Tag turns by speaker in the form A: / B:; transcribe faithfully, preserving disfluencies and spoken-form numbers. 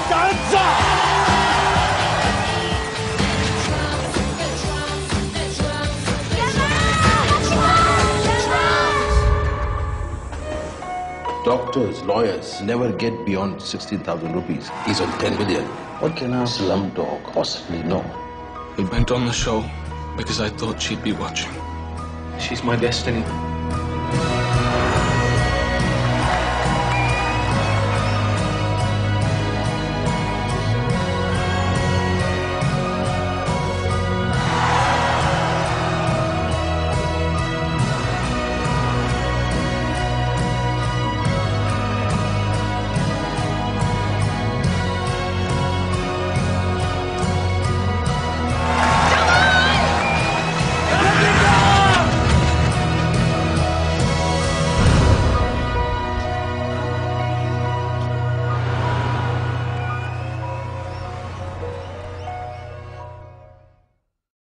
A: Doctors, lawyers never get beyond sixteen thousand rupees. He's on ten million. What can our slumdog possibly know?
B: We went on the show because I thought she'd be watching.
C: She's my destiny.